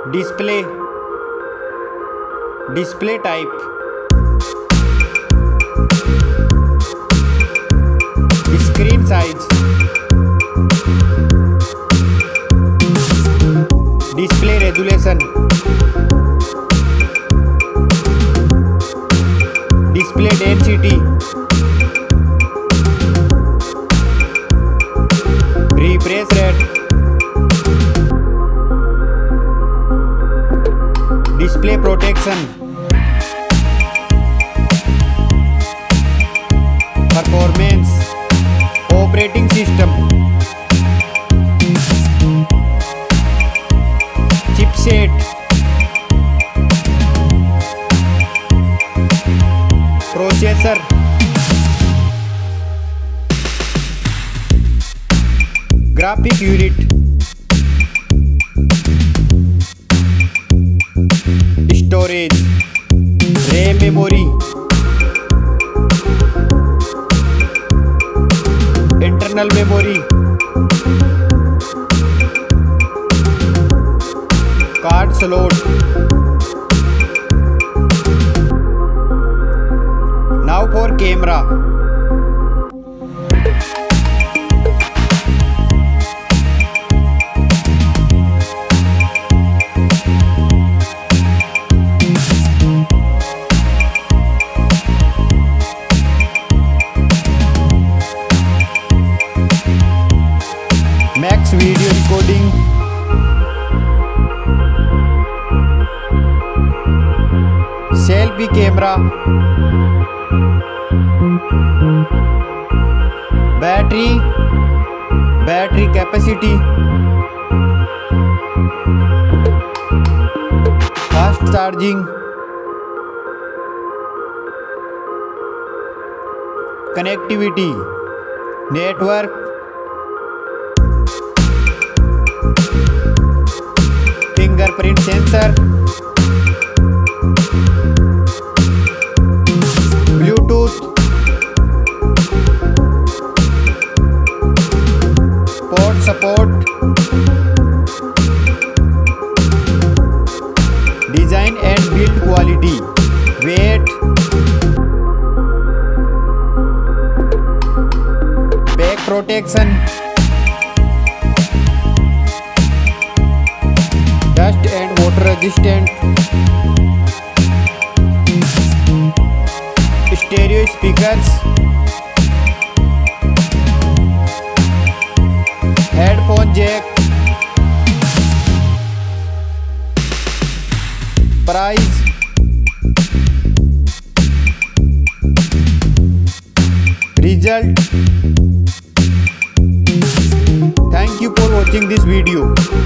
display, display type, screen size, display resolution, display density, refresh rate, display protection, performance, operating system, chipset, processor, graphic unit, storage, RAM memory, internal memory, card slot. Now for camera. Max video recording, selfie camera, battery capacity, fast charging, connectivity, network, fingerprint sensor, Bluetooth, port support, design and build quality, weight, back protection, dust and water resistant, stereo speakers, headphone jack, price, result. Thank you for watching this video.